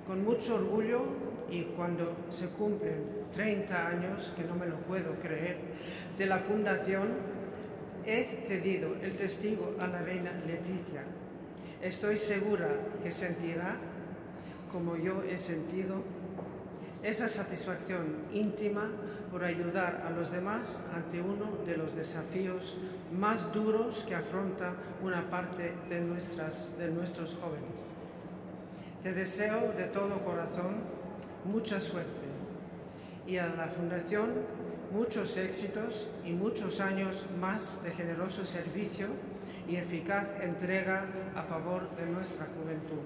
Con mucho orgullo y cuando se cumplen 30 años, que no me lo puedo creer, de la fundación, he cedido el testigo a la reina Letizia. Estoy segura que sentirá, como yo he sentido, esa satisfacción íntima por ayudar a los demás ante uno de los desafíos más duros que afronta una parte de nuestros jóvenes. Te deseo de todo corazón mucha suerte y a la Fundación muchos éxitos y muchos años más de generoso servicio y eficaz entrega a favor de nuestra juventud.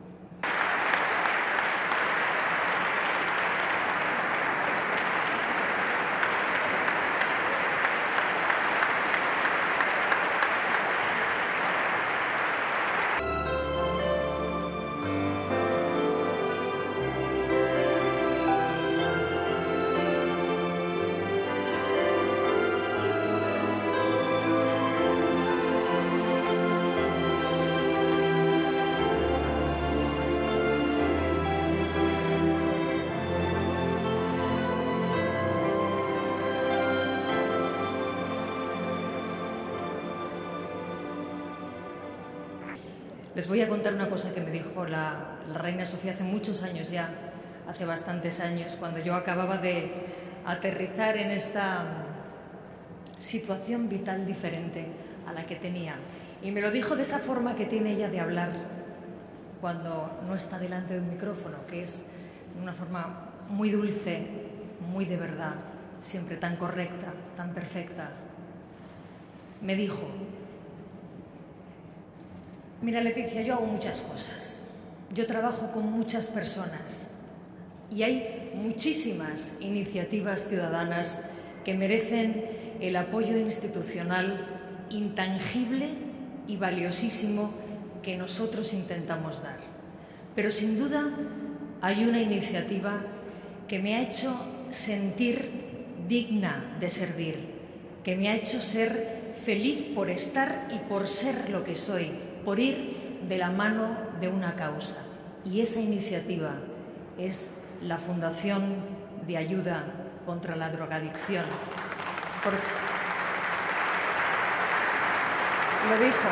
Les voy a contar una cosa que me dijo la reina Sofía hace muchos años ya, hace bastantes años, cuando yo acababa de aterrizar en esta situación vital diferente a la que tenía. Y me lo dijo de esa forma que tiene ella de hablar cuando no está delante de un micrófono, que es de una forma muy dulce, muy de verdad, siempre tan correcta, tan perfecta. Me dijo: mira, Letizia, yo hago muchas cosas. Yo trabajo con muchas personas y hay muchísimas iniciativas ciudadanas que merecen el apoyo institucional intangible y valiosísimo que nosotros intentamos dar. Pero sin duda hay una iniciativa que me ha hecho sentir digna de servir, que me ha hecho ser feliz por estar y por ser lo que soy, por ir de la mano de una causa. Y esa iniciativa es la Fundación de Ayuda contra la Drogadicción. Lo dijo,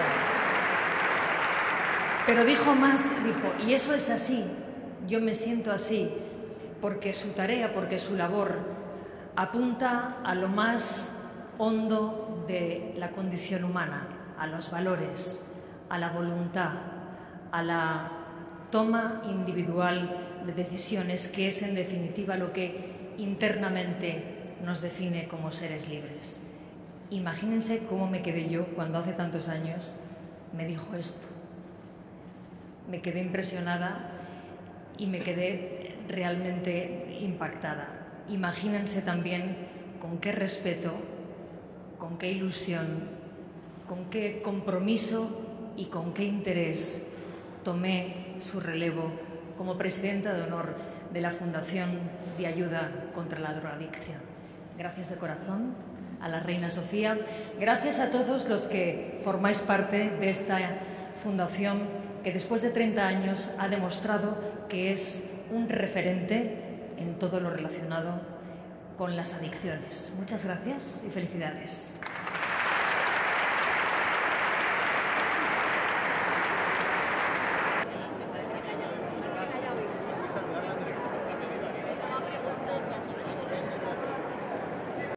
pero dijo más, dijo: y eso es así, yo me siento así, porque su tarea, porque su labor apunta a lo más hondo de la condición humana, a los valores, a la voluntad, a la toma individual de decisiones, que es en definitiva lo que internamente nos define como seres libres. Imagínense cómo me quedé yo cuando hace tantos años me dijo esto. Me quedé impresionada y me quedé realmente impactada. Imagínense también con qué respeto, con qué ilusión, con qué compromiso y con qué interés tomé su relevo como presidenta de honor de la Fundación de Ayuda contra la Drogadicción. Gracias de corazón a la reina Sofía, gracias a todos los que formáis parte de esta fundación que después de 30 años ha demostrado que es un referente en todo lo relacionado con las adicciones. Muchas gracias y felicidades.